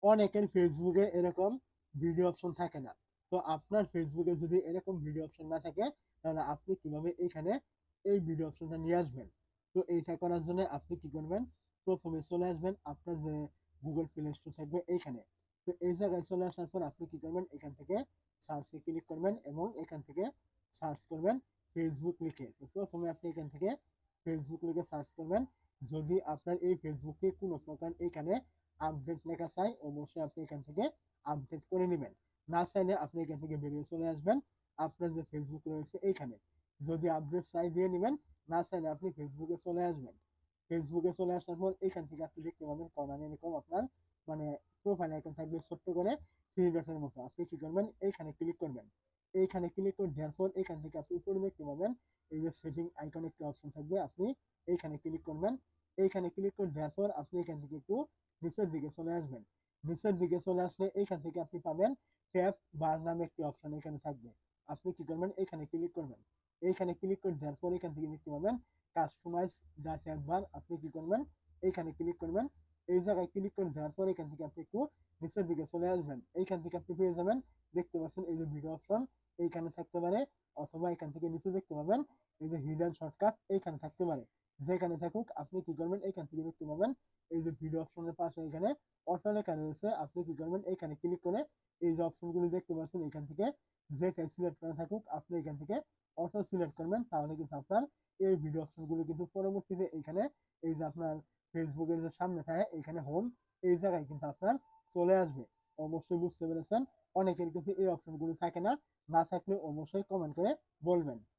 অনেকের ফেসবুকে এরকম ভিডিও অপশন থাকে না। তো আপনার ফেসবুকে যদি এরকম ভিডিও অপশন না থাকে, তাহলে আপনি কিভাবে এখানে এই ভিডিও অপশনটা নিয়ে আসবেন? তো এইটা করার জন্য আপনি কি করবেন? ১ম এ চলে আসবেন আপনার যে Google Play Store থাকবে এইখানে। তো এই জায়গায় চলে আসার পর আপনি কি করবেন? এখান থেকে সার্চ এ ক্লিক করবেন এবং এখান থেকে সার্চ করবেন Facebook লিখে। তো ১ম এ আপনি এখান থেকে Facebook লিখে সার্চ করবেন। যদি আপনার এই Facebook এ কোনো প্রকার এখানে আপডেট লেখা চাই, অবশ্যই আপনি এখান থেকে আপডেট করে নিবেন। না চাইলে আপনি এখান থেকে বেরিয়ে চলে আসবেন। আপনার যে Facebook রয়েছে এইখানে। যদি আপডেট চাই দিয়ে নিবেন, না চাইলে আপনি Facebook এ চলে আসবেন। Facebook এ চলে আসার পর এখান থেকে আপনি দেখতে পাবেন কর্নারে এরকম আপনার মানে প্রোফাইল আইকন থাকবে ছোট্ট করে 3 ডটের মতো। আপনি কি করবেন? এইখানে ক্লিক করবেন। এইখানে ক্লিক করে দেওয়ার পর এখান থেকে আপনি উপরে দেখতে পাবেন এই যে সেটিং আইকন একটা অপশন থাকবে। আপনি এইখানে ক্লিক করবেন। এইখানে ক্লিক করে দেওয়ার পর আপনি এখান থেকে একটু নিচের দিকে চলে আসবেন। নিচের দিকে চলে আসলে এইখান থেকে আপনি পাবেন ট্যাব বার নামে একটি অপশন এখানে থাকবে। আপনি কি করবেন? এইখানে ক্লিক করবেন। এইখানে ক্লিক করে দেওয়ার পর এখান থেকে দেখতে পাবেন কাস্টমাইজ দ্য ট্যাব বার। আপনি কি করবেন? এইখানে ক্লিক করবেন। এই জায়গায় ক্লিক করে দেওয়ার পর এখান থেকে আপনি একটু নিচের দিকে চলে আসবেন। এইখান থেকে আপনি পেয়ে যাবেন দেখতে পাচ্ছেন এই যে ভিডিও অপশন এইখানে থাকতে পারে, অথবা এখান থেকে নিচে দেখতে পাবেন এই যে হিডেন শর্টকাট এইখানে থাকতে পারে। যেখানে থাকুক আপনি কি করবেন? এইখান থেকে দেখতে পাবেন এই যে ভিডিও অপশনের পাশে এখানে অটো লেখা রয়েছে। আপনি কি করবেন? এইখানে ক্লিক করে এই যে অপশনগুলো দেখতে পাচ্ছেন এখান থেকে যেটাই সিলেক্ট করা থাকুক আপনি এখান থেকে অটো সিলেক্ট করবেন। তাহলে কিন্তু আপনার এই ভিডিও অপশনগুলো কিন্তু পরবর্তীতে এখানে এই যে আপনার ফেসবুকের যে সামনে থাকে এখানে হোম এই জায়গায় কিন্তু আপনার চলে আসবে। অবশ্যই বুঝতে পেরেছেন। অনেকের কিন্তু এই অপশনগুলো থাকে না। না থাকলে অবশ্যই কমেন্ট করে বলবেন।